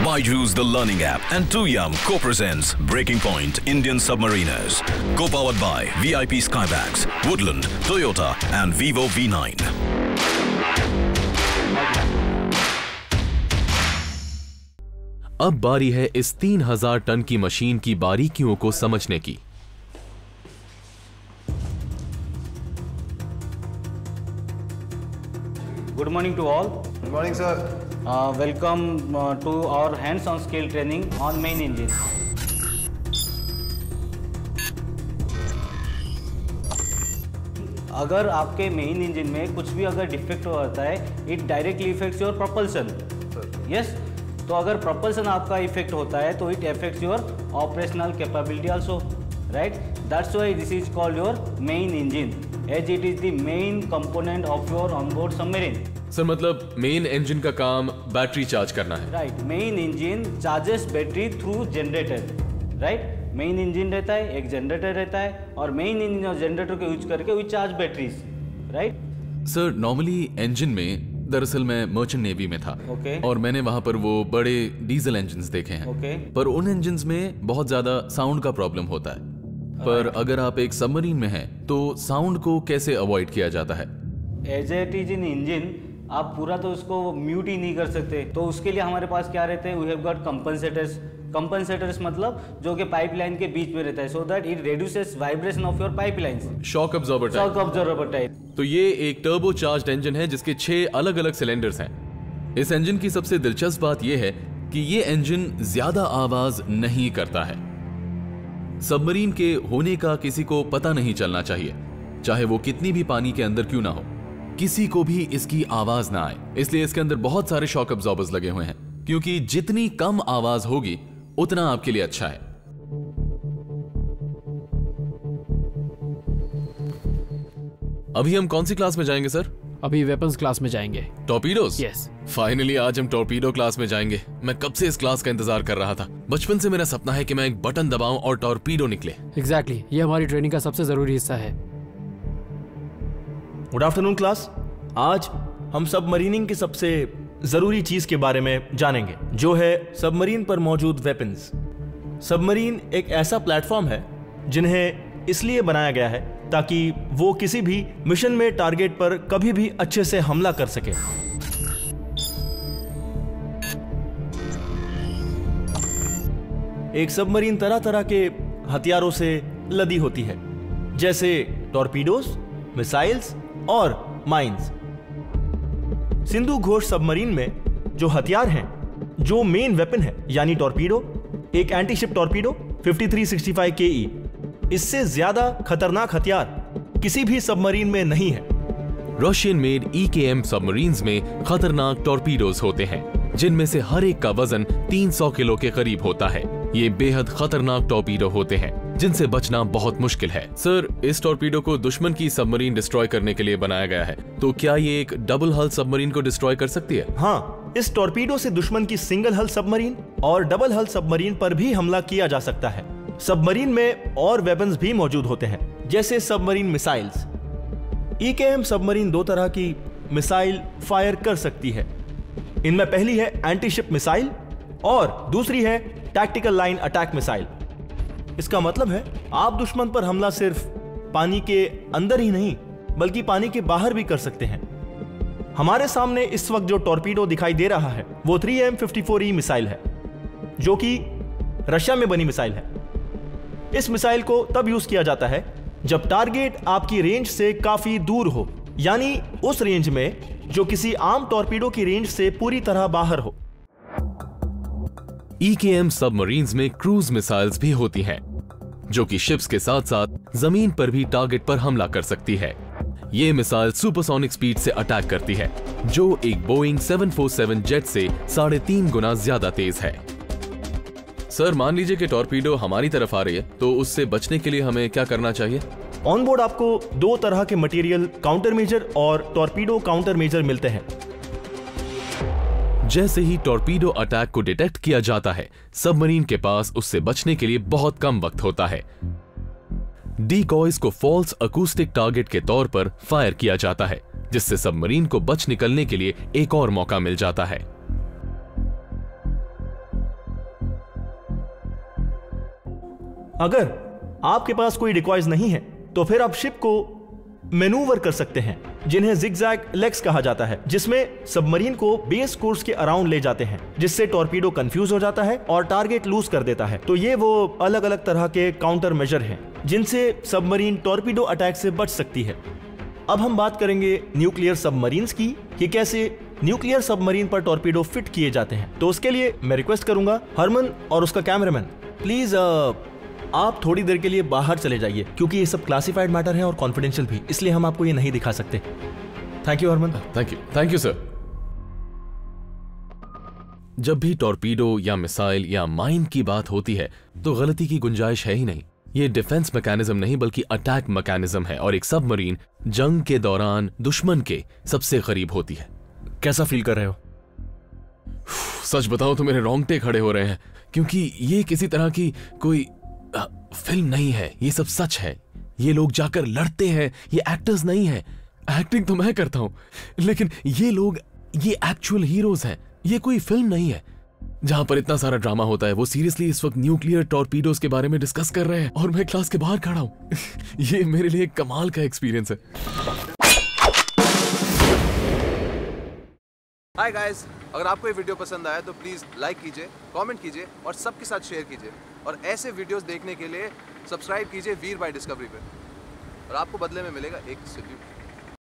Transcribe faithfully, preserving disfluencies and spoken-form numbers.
Byju's The Learning App and two yum co-presents Breaking Point Indian Submariners. Co-powered by V I P Skybags, Woodland, Toyota and Vivo V nine. अब बारी है इस तीन हजार ton की machine की बारीकियों को समझने की। Good morning to all. Good morning, sir. Uh, welcome uh, to our hands-on skill training on main engine. अगर आपके मेन इंजन में कुछ भी अगर डिफेक्ट हो जाता है, it directly effects your propulsion. Yes, तो अगर प्रोपल्सन आपका इफेक्ट होता है तो it affects your operational capability also, right? That's why this is called your main engine, as it is the main component of your onboard submarine. Sir मतलब main engine का काम battery charge करना है? Right, main engine charges battery through generator, right? Main engine रहता है, एक generator रहता है और मेन इंजन और जनरेटर को यूज करके we charge batteries, right? Sir normally engine में, दरअसल मैं मर्चेंट नेवी में था, okay. और मैंने वहां पर वो बड़े डीजल इंजन्स देखे हैं, okay. पर उन इंजन्स में बहुत ज्यादा साउंड का प्रॉब्लम होता है. पर right. अगर आप एक सबमरीन में हैं तो साउंड को कैसे अवॉइड किया जाता है? As it is in engine आप पूरा तो उसको म्यूट ही नहीं कर सकते, तो उसके लिए हमारे पास क्या रहते हैं? We have got compensators. Compensators मतलब जो कि पाइपलाइन के बीच में रहता है, so that it reduces vibration of your pipelines. Shock absorber type. Shock absorber type. तो ये एक टर्बो चार्ज्ड इंजन है जिसके छह अलग अलग सिलेंडर्स हैं. इस इंजन की सबसे दिलचस्प बात यह है कि ये इंजन ज्यादा आवाज नहीं करता है. सबमरीन के होने का किसी को पता नहीं चलना चाहिए, चाहे वो कितनी भी पानी के अंदर क्यों ना हो, किसी को भी इसकी आवाज ना आए. इसलिए इसके अंदर बहुत सारे शॉक अब्जॉर्बर्स लगे हुए हैं, क्योंकि जितनी कम आवाज होगी उतना आपके लिए अच्छा है. अभी हम कौन सी क्लास में जाएंगे सर? अभी वेपन्स क्लास में जाएंगे. टॉर्पीडोज? यस. फाइनली आज हम टॉर्पीडो क्लास में जाएंगे. मैं कब से इस क्लास का इंतजार कर रहा था. बचपन से मेरा सपना है कि मैं एक बटन दबाऊं और टॉर्पीडो निकले. Exactly exactly. ये हमारी ट्रेनिंग का सबसे जरूरी हिस्सा है. Good afternoon class. आज हम सबमरीनिंग की सबसे जरूरी चीज के बारे में जानेंगे, जो है सबमरीन पर मौजूद वेपन्स. सबमरीन एक ऐसा प्लेटफॉर्म है जिन्हें इसलिए बनाया गया है ताकि वो किसी भी मिशन में टारगेट पर कभी भी अच्छे से हमला कर सके. एक सबमरीन तरह तरह के हथियारों से लदी होती है, जैसे टॉर्पीडोज, मिसाइल्स और माइंस. सिंधु घोष सबमरीन में जो हथियार हैं, जो मेन वेपन है यानी टॉर्पीडो, एक एंटीशिप टॉर्पीडो तिरेपन सौ पैंसठ के ई, इससे ज्यादा खतरनाक हथियार किसी भी सबमरीन में नहीं है. रशियन मेड ई के एम सबमरीन्स में खतरनाक टॉर्पीडोज होते हैं, जिनमें से हर एक का वजन तीन सौ किलो के करीब होता है. ये बेहद खतरनाक टॉर्पीडो होते हैं जिनसे बचना बहुत मुश्किल है. सर इस टॉर्पीडो को दुश्मन की सबमरीन डिस्ट्रॉय करने के लिए बनाया गया है, तो क्या ये एक डबल हल सबमरीन को डिस्ट्रॉय कर सकती है? हाँ, इस टॉर्पीडो से दुश्मन की सिंगल हल सबमरीन और डबल हल सबमरीन पर भी हमला किया जा सकता है. सबमरीन में और वेपन्स भी मौजूद होते हैं, जैसे सबमरीन मिसाइल्स. ई के एम सबमरीन दो तरह की मिसाइल फायर कर सकती है. इनमें पहली है एंटीशिप मिसाइल और दूसरी है टैक्टिकल लाइन अटैक मिसाइल. इसका मतलब है आप दुश्मन पर हमला सिर्फ पानी के अंदर ही नहीं बल्कि पानी के बाहर भी कर सकते हैं. हमारे सामने इस वक्त जो टॉर्पीडो दिखाई दे रहा है वो three M fifty four E missile है, जो कि रशिया में बनी मिसाइल है. इस मिसाइल को तब यूज किया जाता है जब टारगेट आपकी रेंज से काफी दूर हो, यानी उस रेंज में जो किसी आम टॉर्पीडो की रेंज से पूरी तरह बाहर हो. ई के एम सबमरीन्स में क्रूज मिसाइल्स भी होती हैं, जो कि शिप्स के साथ साथ जमीन पर भी टारगेट पर हमला कर सकती है. ये मिसाइल सुपरसोनिक स्पीड से अटैक करती है, जो एक Boeing seven four seven jet से साढ़े तीन गुना ज्यादा तेज है. सर मान लीजिए कि टॉर्पीडो हमारी तरफ आ रही है, तो उससे बचने के लिए हमें क्या करना चाहिए? ऑन बोर्ड आपको दो तरह के मटेरियल काउंटर मेजर और टॉर्पीडो काउंटर मेजर मिलते हैं. जैसे ही टॉर्पीडो अटैक को डिटेक्ट किया जाता है, सबमरीन के पास उससे बचने के लिए बहुत कम वक्त होता है. डीकॉयज को फॉल्स अकूस्टिक टारगेट के तौर पर फायर किया जाता है, जिससे सबमरीन को बच निकलने के लिए एक और मौका मिल जाता है. अगर आपके पास कोई डिकॉयज नहीं है तो फिर आप शिप को मैनूवर कर सकते हैं, जिन्हें जिगजैग लेग्स कहा जाता है, जिसमें सबमरीन को बेस कोर्स के अराउंड ले जाते हैं, जिससे टॉर्पीडो कंफ्यूज हो जाता है और टारगेट लूज कर देता है। तो ये वो अलग अलग तरह के काउंटर मेजर हैं जिनसे सबमरीन टॉर्पीडो अटैक से बच सकती है। अब हम बात करेंगे न्यूक्लियर सबमरीन्स की कि कैसे न्यूक्लियर सबमरीन पर टॉर्पीडो फिट किए जाते हैं। तो उसके लिए मैं रिक्वेस्ट करूंगा हरमन और उसका कैमरामैन, प्लीज आप थोड़ी देर के लिए बाहर चले जाइए, क्योंकि ये सब क्लासिफाइड मैटर है और कॉन्फिडेंशियल भी, इसलिए हम आपको ये नहीं दिखा सकते। Thank you Harman. Thank you thank you sir. जब भी टॉर्पीडो या मिसाइल या माइन की बात होती है तो गलती की गुंजाइश है ही नहीं। ये डिफेंस मैकेनिज्म नहीं बल्कि अटैक मैकेनिज्म है, और एक सबमरीन जंग के दौरान दुश्मन के सबसे करीब होती है। कैसा फील कर रहे हो? सच बताओ तो मेरे रोंगटे खड़े हो रहे हैं, क्योंकि ये किसी तरह की कोई आ, फिल्म नहीं है, ये सब सच है। ये लोग जाकर लड़ते हैं, ये एक्टर्स नहीं है। एक्टिंग तो मैं करता हूं, लेकिन ये लोग ये एक्चुअल हीरोज हैं। ये कोई फिल्म नहीं है जहां पर इतना सारा ड्रामा होता है। वो सीरियसली इस वक्त न्यूक्लियर टॉर्पीडोज के बारे में डिस्कस कर रहे हैं और मैं क्लास के बाहर खड़ा हूं। ये मेरे लिए एक कमाल का एक्सपीरियंस है। हाय गाइस, अगर आपको ये वीडियो पसंद आया तो प्लीज लाइक कीजिए, कमेंट कीजिए और सबके साथ शेयर कीजिए। और ऐसे वीडियोस देखने के लिए सब्सक्राइब कीजिए वीर बाय डिस्कवरी पे, और आपको बदले में मिलेगा एक सैल्यूट।